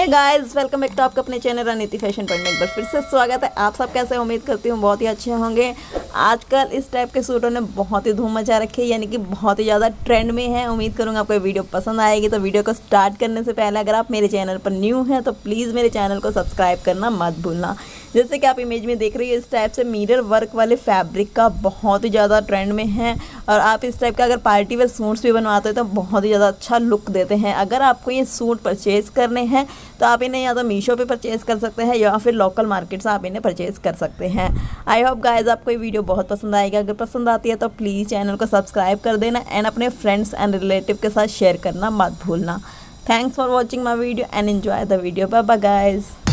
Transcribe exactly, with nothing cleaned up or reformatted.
Guys, welcome back to आपका अपने channel रणनीति फैशन पॉइंट में एक बार फिर से स्वागत है। आप सब कैसे, उम्मीद करती हूँ बहुत ही अच्छे होंगे। आजकल इस टाइप के सूटों ने बहुत ही धूम मचा रखी है, यानी कि बहुत ही ज़्यादा ट्रेंड में है। उम्मीद करूँगा आपको ये वीडियो पसंद आएगी। तो वीडियो को स्टार्ट करने से पहले अगर आप मेरे चैनल पर न्यू हैं तो प्लीज़ मेरे चैनल को सब्सक्राइब करना मत भूलना। जैसे कि आप इमेज में देख रही है, इस टाइप से मिरर वर्क वाले फैब्रिक का बहुत ही ज़्यादा ट्रेंड में है। और आप इस टाइप का अगर पार्टी वेयर सूट्स भी बनवाते हैं तो बहुत ही ज़्यादा अच्छा लुक देते हैं। अगर आपको ये सूट परचेज़ करने हैं तो आप इन्हें या तो मीशो पे परचेज़ कर सकते हैं या फिर लोकल मार्केट से आप इन्हें परचेज़ कर सकते हैं। आई होप गाइस आपको ये वीडियो बहुत पसंद आएगा। अगर पसंद आती है तो प्लीज़ चैनल को सब्सक्राइब कर देना एंड अपने फ्रेंड्स एंड रिलेटिव के साथ शेयर करना मत भूलना। Thanks for watching my video and enjoy the video. Bye bye guys.